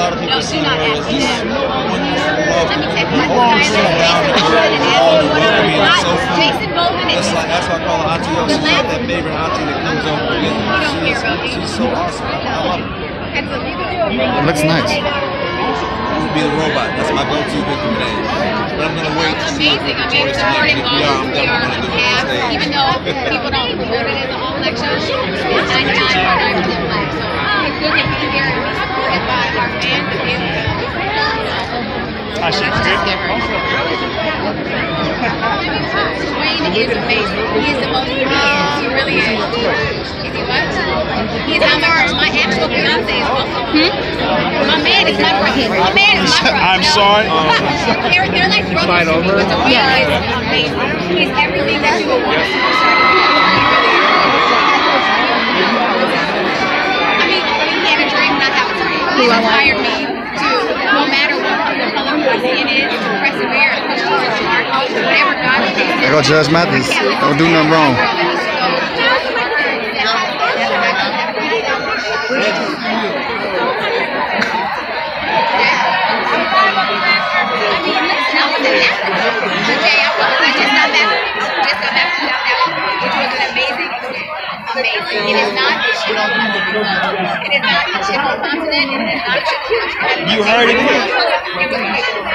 lot of people see her as just one love. That's why I call her Auntie O. She's like that favorite auntie that comes over. She's so awesome. I love her. It looks nice. I'm gonna be the robot. That's my go-to victim name. But I'm gonna wait to see Victoria's Secret. If we are, I'm definitely gonna do it. Even though people don't promote it as an all-black show, it's 99.9% black. So it's good that we can hear it supported by our fans and be able to. Wayne is amazing. He is the most amazing. He really is. Is he what? He's my actual fiance is also. My man is my brother. My man is my brother. I'm sorry. They're like brothers to me, but the Wayne is amazing. He's everything that you would want a superstar to be. I mean, he had a dream, and I have a dream. He inspired me to, no matter what the color of my skin is, to persevere and push towards the mark. Whatever God is. There go Jazmyn. Don't do nothing wrong. Amazing. It is not a shit on continent. It is not a shit on continent. It is not a shit on. You heard it.